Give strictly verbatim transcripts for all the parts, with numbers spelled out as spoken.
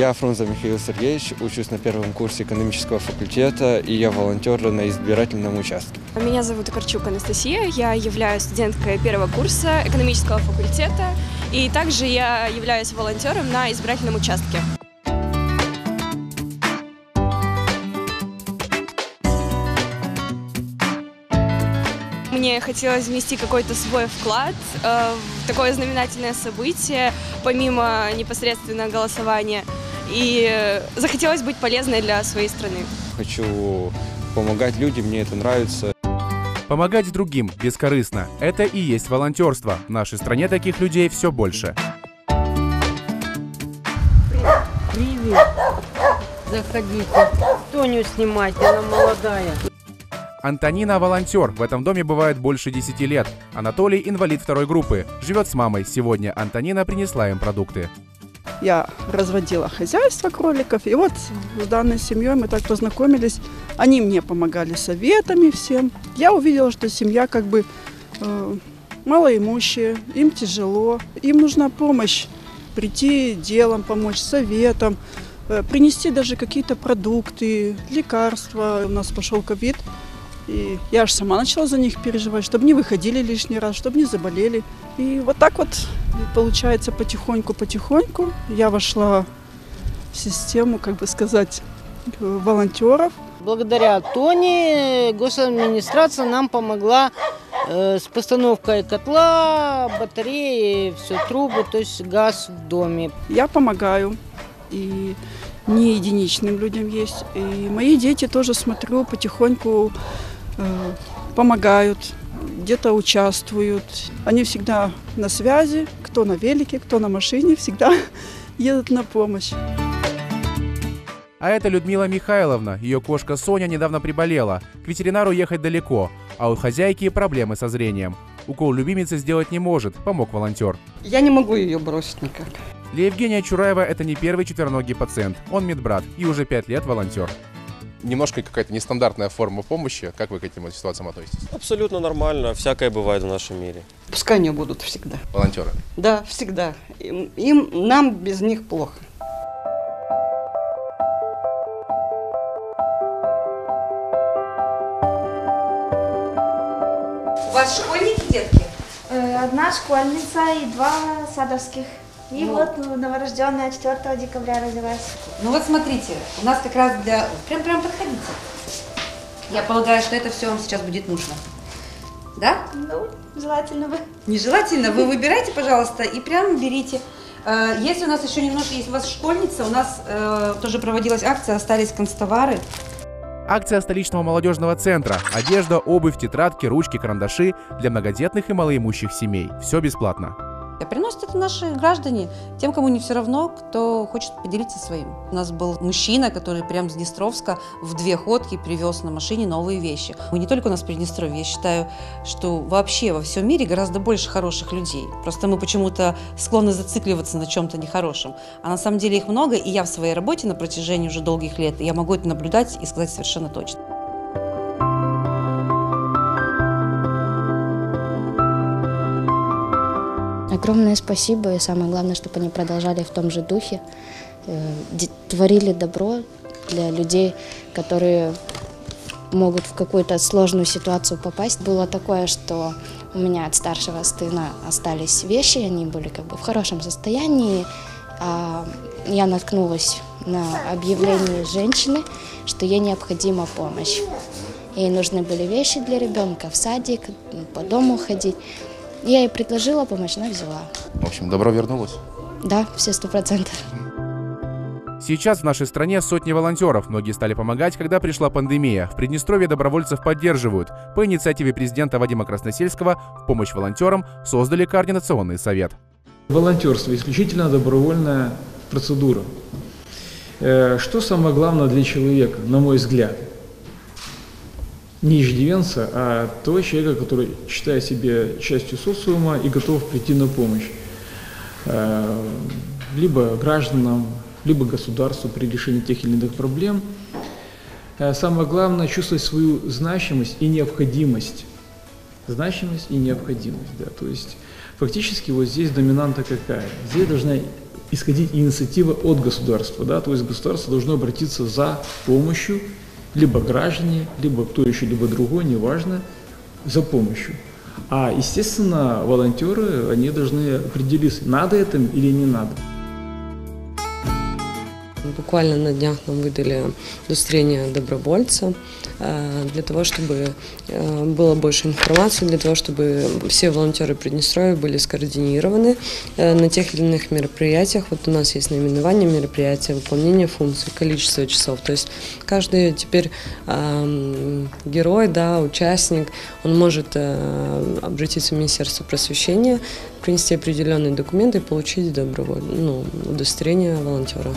Я Фрунзе Михаил Сергеевич, учусь на первом курсе экономического факультета, и я волонтер на избирательном участке. Меня зовут Токарчук Анастасия, я являюсь студенткой первого курса экономического факультета, и также я являюсь волонтером на избирательном участке. Мне хотелось внести какой-то свой вклад э, в такое знаменательное событие, помимо непосредственно голосования. И э, захотелось быть полезной для своей страны. Хочу помогать людям, мне это нравится. Помогать другим бескорыстно – это и есть волонтерство. В нашей стране таких людей все больше. Привет. Заходите. Тоню снимайте, она молодая. Антонина – волонтер. В этом доме бывает больше десяти лет. Анатолий – инвалид второй группы. Живет с мамой. Сегодня Антонина принесла им продукты. Я разводила хозяйство кроликов, и вот с данной семьей мы так познакомились. Они мне помогали советами всем. Я увидела, что семья как бы э, малоимущая, им тяжело, им нужна помощь. Прийти делом помочь, советом, э, принести даже какие-то продукты, лекарства. У нас пошел ковид. И я аж сама начала за них переживать, чтобы не выходили лишний раз, чтобы не заболели. И вот так вот получается потихоньку-потихоньку я вошла в систему, как бы сказать, волонтеров. Благодаря Тоне госадминистрация нам помогла э, с постановкой котла, батареи, все трубы, то есть газ в доме. Я помогаю. И не единичным людям есть. И мои дети тоже, смотрю, потихоньку э, помогают, где-то участвуют. Они всегда на связи, кто на велике, кто на машине, всегда едут на помощь. А это Людмила Михайловна. Ее кошка Соня недавно приболела. К ветеринару ехать далеко, а у хозяйки проблемы со зрением. Укол любимицы сделать не может, помог волонтер. Я не могу ее бросить никак. Для Евгения Чураева это не первый четвероногий пациент. Он медбрат и уже пять лет волонтер. Немножко какая-то нестандартная форма помощи. Как вы к этим ситуациям относитесь? Абсолютно нормально. Всякое бывает в нашем мире. Пускай они будут всегда. Волонтеры? Да, всегда. Им, им, нам без них плохо. У вас школьники, детки? Одна школьница и два садовских. И Ну. вот новорожденная четвёртого декабря родилась. Ну вот смотрите, у нас как раз для... Прям, прям подходите. Я полагаю, что это все вам сейчас будет нужно. Да? Ну, желательно бы. Нежелательно? Вы выбирайте, пожалуйста, и прям берите. Э, Если у нас еще немножко, если у вас школьница, у нас э, тоже проводилась акция, остались канцтовары. Акция столичного молодежного центра. Одежда, обувь, тетрадки, ручки, карандаши для многодетных и малоимущих семей. Все бесплатно. Приносят это наши граждане, тем, кому не все равно, кто хочет поделиться своим. У нас был мужчина, который прям с Днестровска в две ходки привез на машине новые вещи. И не только у нас в Приднестровье, я считаю, что вообще во всем мире гораздо больше хороших людей. Просто мы почему-то склонны зацикливаться на чем-то нехорошем. А на самом деле их много, и я в своей работе на протяжении уже долгих лет, я могу это наблюдать и сказать совершенно точно. Огромное спасибо, и самое главное, чтобы они продолжали в том же духе, э, творили добро для людей, которые могут в какую-то сложную ситуацию попасть. Было такое, что у меня от старшего сына остались вещи, они были как бы в хорошем состоянии, а я наткнулась на объявление женщины, что ей необходима помощь. Ей нужны были вещи для ребенка, в садик, по дому ходить. Я ей предложила помощь, она взяла. В общем, добро вернулось? Да, все сто процентов. Сейчас в нашей стране сотни волонтеров. Многие стали помогать, когда пришла пандемия. В Приднестровье добровольцев поддерживают. По инициативе президента Вадима Красносельского в помощь волонтерам создали координационный совет. Волонтерство – исключительно добровольная процедура. Что самое главное для человека, на мой взгляд? Не иждивенца, а того человека, который считает себя частью социума и готов прийти на помощь либо гражданам, либо государству при решении тех или иных проблем. Самое главное – чувствовать свою значимость и необходимость. Значимость и необходимость, да. То есть фактически вот здесь доминанта какая? Здесь должна исходить инициатива от государства, да, то есть государство должно обратиться за помощью, либо граждане, либо кто еще, либо другой, неважно, за помощью. А, естественно, волонтеры, они должны определиться, надо это или не надо. Буквально на днях нам выдали удостоверение добровольца для того, чтобы было больше информации, для того, чтобы все волонтеры Приднестровья были скоординированы на тех или иных мероприятиях. Вот у нас есть наименование мероприятия, выполнение функций, количество часов. То есть каждый теперь э, герой, да, участник, он может э, обратиться в Министерство просвещения, принести определенные документы и получить добровольное, ну, удостоверение волонтера.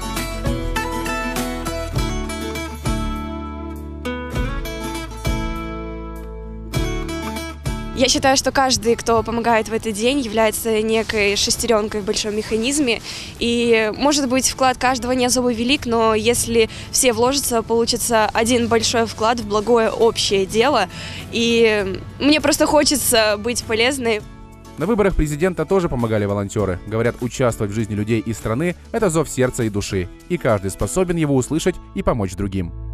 Я считаю, что каждый, кто помогает в этот день, является некой шестеренкой в большом механизме. И, может быть, вклад каждого не особо велик, но если все вложатся, получится один большой вклад в благое общее дело. И мне просто хочется быть полезной. На выборах президента тоже помогали волонтеры. Говорят, участвовать в жизни людей и страны – это зов сердца и души. И каждый способен его услышать и помочь другим.